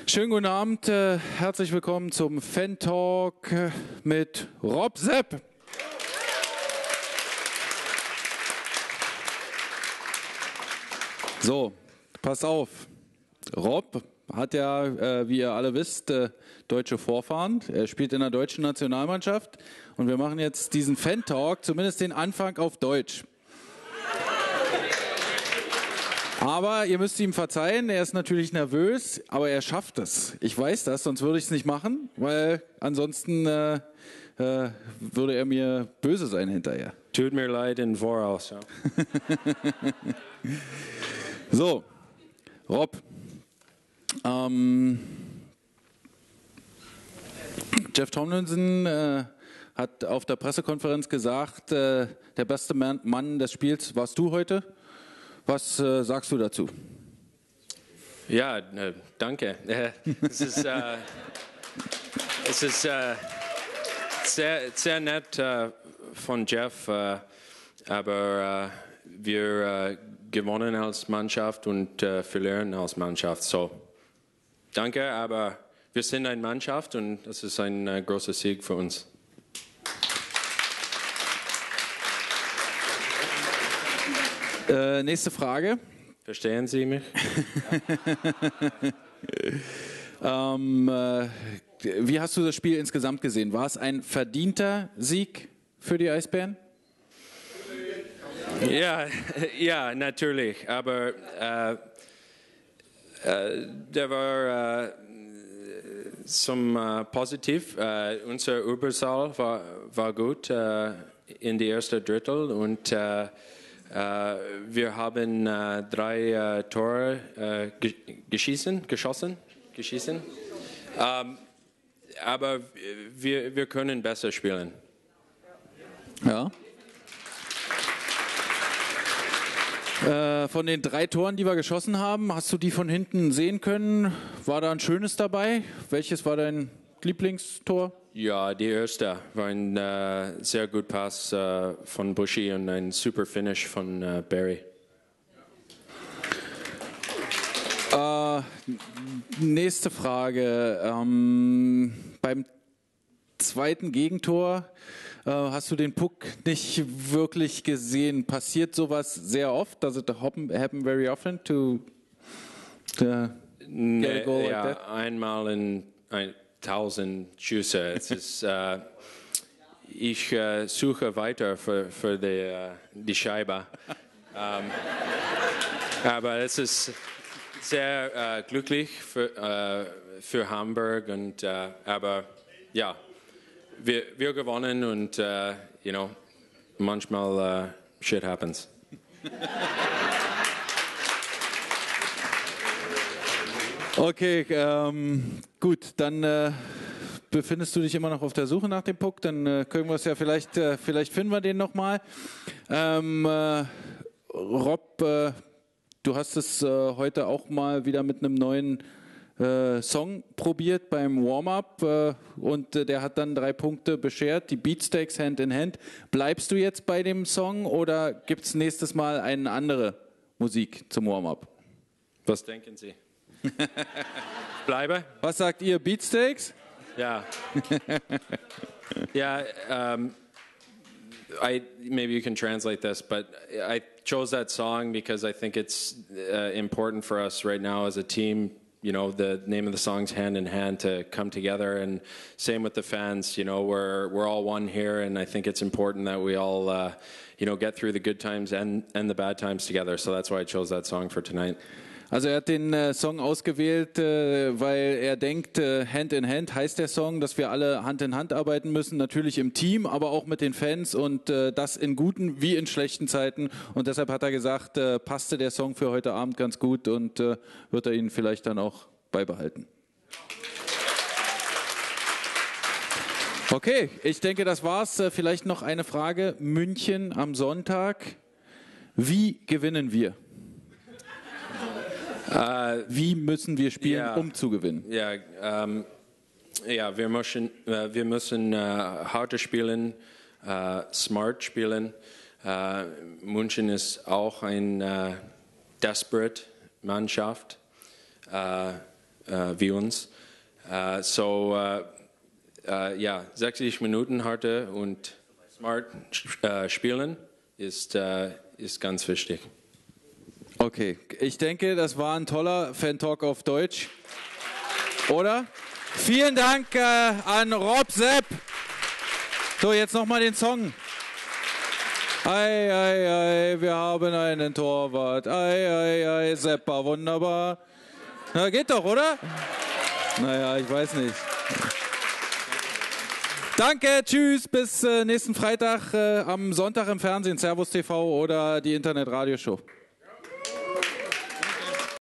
Schönen guten Abend, herzlich willkommen zum Fan Talk mit Rob Sepp. So, passt auf. Rob hat ja, wie ihr alle wisst, deutsche Vorfahren. Er spielt in der deutschen Nationalmannschaft und wir machen jetzt diesen Fan Talk, zumindest den Anfang auf Deutsch. Aber ihr müsst ihm verzeihen, er ist natürlich nervös, aber er schafft es. Ich weiß das, sonst würde ich es nicht machen, weil ansonsten würde er mir böse sein hinterher. Tut mir leid in Voraus. Ja. So, Rob. Jeff Tomlinson hat auf der Pressekonferenz gesagt, der beste Mann des Spiels warst du heute. Was sagst du dazu? Ja, danke. Es ist sehr nett von Jeff, aber wir gewonnen als Mannschaft und verlieren als Mannschaft. So, danke, aber wir sind eine Mannschaft und das ist ein großer Sieg für uns. Nächste Frage. Verstehen Sie mich? Wie hast du das Spiel insgesamt gesehen? War es ein verdienter Sieg für die Eisbären? Ja, natürlich. Aber der war zum Positiv. Unser Überzahl war gut in die erste Drittel und wir haben 3 Tore geschossen. Aber wir können besser spielen. Ja. Von den 3 Toren, die wir geschossen haben, hast du die von hinten sehen können? War da ein schönes dabei? Welches war dein Lieblingstor? Ja, die erste war ein sehr guter Pass von Bushy und ein super Finish von Barry. Nächste Frage. Beim zweiten Gegentor hast du den Puck nicht wirklich gesehen. Passiert sowas sehr oft? Does it happen very often to get a goal like that? Einmal in 1000 Schüsse. Es ist, ich suche weiter für die Scheibe. Aber es ist sehr glücklich für Hamburg. Und, aber ja, wir gewonnen und manchmal shit happens. Okay, gut, dann befindest du dich immer noch auf der Suche nach dem Puck, dann können wir es ja vielleicht finden wir den nochmal. Rob, du hast es heute auch mal wieder mit einem neuen Song probiert beim Warm-up und der hat dann 3 Punkte beschert, die Beatsteaks Hand in Hand. Bleibst du jetzt bei dem Song oder gibt es nächstes Mal eine andere Musik zum Warm-up? Was denken Sie? Bleibe? Was sagt ihr, Beatsteaks? Ja. Maybe you can translate this, but I chose that song because I think it's important for us right now as a team. You know, the name of the song's Hand in Hand, to come together, and same with the fans. You know, we're all one here, and I think it's important that we all, get through the good times and the bad times together. So that's why I chose that song for tonight. Also er hat den Song ausgewählt, weil er denkt, Hand in Hand heißt der Song, dass wir alle Hand in Hand arbeiten müssen, natürlich im Team, aber auch mit den Fans und das in guten wie in schlechten Zeiten. Und deshalb hat er gesagt, passte der Song für heute Abend ganz gut und wird er ihn vielleicht dann auch beibehalten. Okay, ich denke, das war's. Vielleicht noch eine Frage. München am Sonntag. Wie gewinnen wir? Wie müssen wir spielen, um zu gewinnen? Wir müssen hart spielen, smart spielen. München ist auch eine desperate Mannschaft. wie uns. 60 Minuten harte und smart spielen ist ganz wichtig. Okay, ich denke, das war ein toller Fan-Talk auf Deutsch. Oder? Vielen Dank an Rob Sepp. So, jetzt nochmal den Song. Ei, ei, ei, wir haben einen Torwart. Ei, ei, ei, Seppa, wunderbar. Na, geht doch, oder? Naja, ich weiß nicht. Danke, tschüss, bis nächsten Freitag am Sonntag im Fernsehen, Servus TV oder die Internetradioshow.